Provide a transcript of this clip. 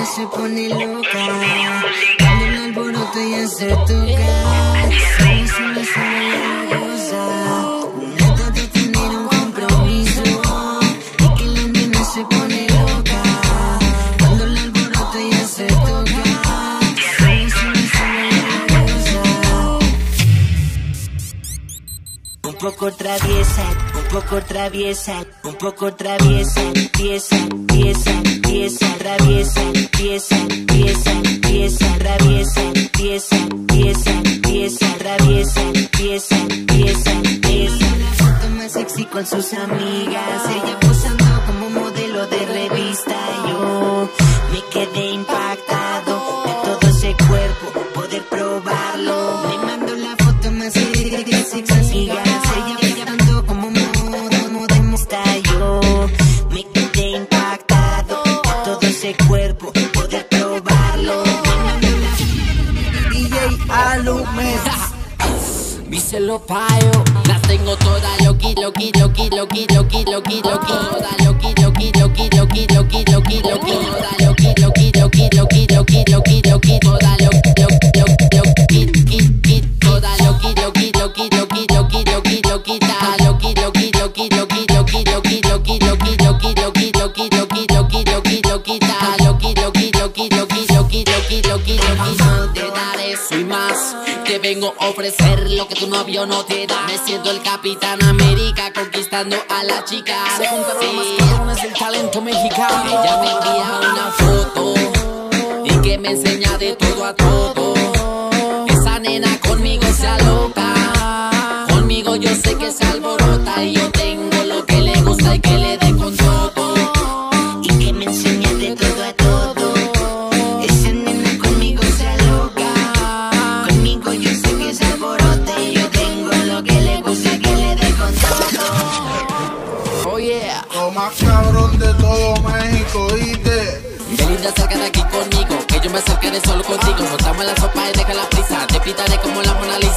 se pone loca. Cuando el alboroto ya se toca. Sola, sola, goza. Nada de tener un compromiso. Y que la nena se pone loca. Cuando el alboroto ya se toca. Sola, goza. Un poco traviesa, un poco traviesa, un poco traviesa, pieza, pieza, pieza, rabiesa, pieza, pieza, pieza, rabiesa, pieza, pieza, pieza, rabiesa, pieza, pieza, pieza. La foto más sexy con sus amigas, ella posando como modelo de revista. Yo me quedé impactado de todo ese cuerpo, poder probarlo. Me mandó la foto más sexy, amigas. Cuerpo, poder probarlo. DJ Alumes, Víselo payo. Las tengo todas loqui, loqui, loqui, loqui, loqui, loqui, loqui. Todas loqui, loqui, loqui, loqui, loqui, loqui, loqui. Todas loqui, loqui, loqui, loqui, loqui, loqui, loqui. Todas loqui, loqui, loqui, loqui, todas loqui, loqui, loqui, loqui, loqui, loqui, loqui. Todas loqui, loqui, loqui, loqui, loqui, loqui, loqui, loqui, loqui, loqui, loqui, loqui, loqui, loqui, loqui. Todas loqui, loqui, loqui, loqui, loqui, loqui, loqui, loqui. Te daré eso y más. Te vengo a ofrecer lo que tu novio no te da. Me siento el Capitán América conquistando a la chica. Se juntaron los más cabrones del talento mexicano. Ella me envía una foto y que me enseña de todo a todo. Esa nena conmigo se aloca. Conmigo yo sé que se alborota. Y yo tengo lo que le gusta y que le dé con todo. Y que me enseña de todo a todo. Esa nena conmigo se aloca. Conmigo yo sé que se alborota. Y yo tengo lo que le gusta y que le dé con todo. Oh yeah. Lo más cabrón de todo México, ¿oíste? Belinda, acércate aquí conmigo, que yo me acercaré solo contigo. Montamos la sopa y deja la prisa. Te pitaré como la Mona Lisa.